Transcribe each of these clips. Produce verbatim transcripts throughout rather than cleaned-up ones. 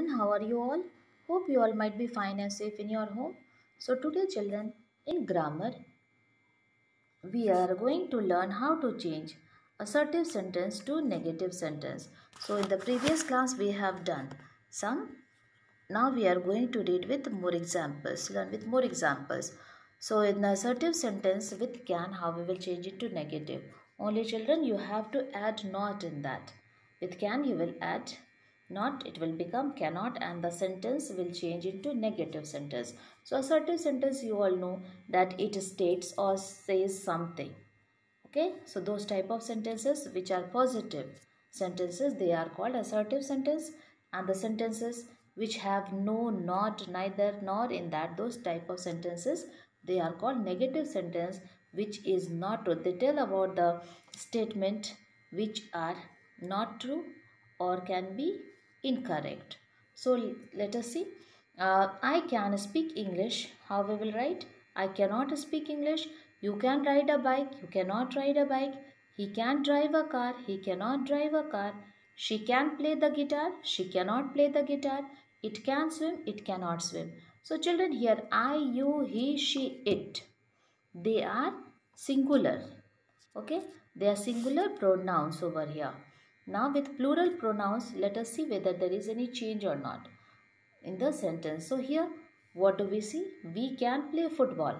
how are you all? Hope you all might be fine and safe in your home. So today children, in grammar, we are going to learn how to change assertive sentence to negative sentence. So in the previous class we have done some. Now we are going to read with more examples, learn with more examples. So in the assertive sentence with can, how we will change it to negative. Only children, you have to add not in that. With can you will add not, it will become cannot, and the sentence will change into negative sentence. So assertive sentence, you all know that it states or says something. Okay, so those type of sentences which are positive sentences, they are called assertive sentence, and the sentences which have no, not, neither, nor in that, those type of sentences, they are called negative sentence, which is not true. They tell about the statement which are not true or can be incorrect. So let us see. Uh, I can speak English. How we will write? I cannot speak English. You can ride a bike. You cannot ride a bike. He can drive a car. He cannot drive a car. She can play the guitar. She cannot play the guitar. It can swim. It cannot swim. So children, here I, you, he, she, it, they are singular. Okay, they are singular pronouns over here. Now with plural pronouns, let us see whether there is any change or not in the sentence. So here, what do we see? We can play football.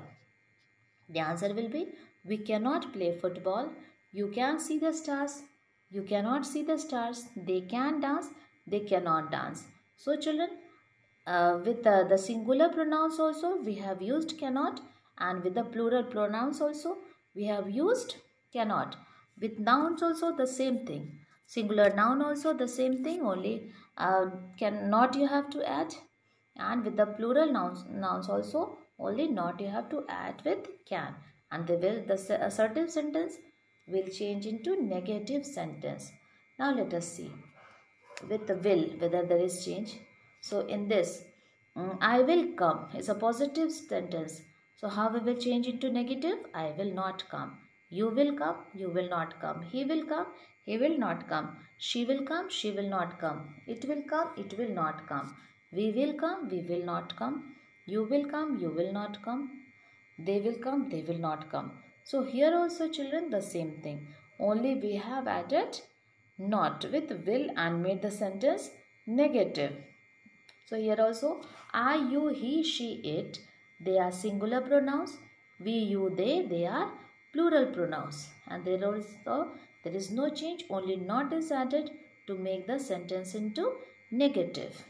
The answer will be, we cannot play football. You can see the stars. You cannot see the stars. They can dance. They cannot dance. So children, uh, with uh, the singular pronouns also, we have used cannot, and with the plural pronouns also, we have used cannot. With nouns also the same thing. Singular noun also the same thing, only uh, cannot you have to add, and with the plural nouns, nouns also only not you have to add with can, and they will, the assertive sentence will change into negative sentence. Now let us see with the will whether there is change. So in this, um, I will come is a positive sentence. So how we will change into negative? I will not come. You will come. You will not come. He will come. He will not come. She will come. She will not come. It will come. It will not come. We will come. We will not come. You will come. You will not come. They will come. They will not come. So here also children the same thing. Only we have added not with will and made the sentence negative. So here also I, you, he, she, it, they are singular pronouns. We, you, they, they are plural pronouns. And there also there is no change, only not is added to make the sentence into negative.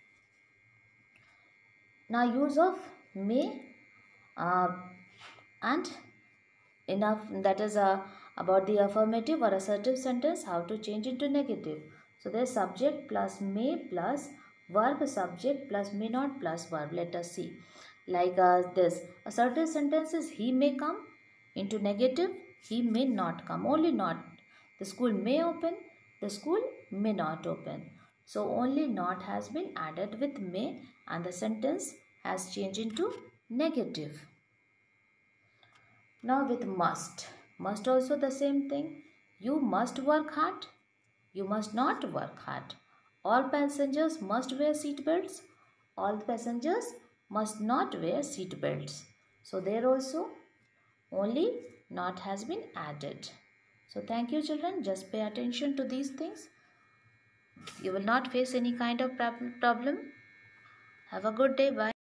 Now use of may uh, and enough, that is uh, about the affirmative or assertive sentence, how to change into negative. So there is subject plus may plus verb, subject plus may not plus verb. Let us see. Like uh, this assertive sentence is he may come, into negative he may not come, only not. The school may open, the school may not open. So only not has been added with may, and the sentence has changed into negative. Now with must, must also the same thing. You must work hard. You must not work hard. All passengers must wear seat belts. All passengers must not wear seat belts. So there also only not has been added. So thank you children. Just pay attention to these things. You will not face any kind of problem. Have a good day. Bye.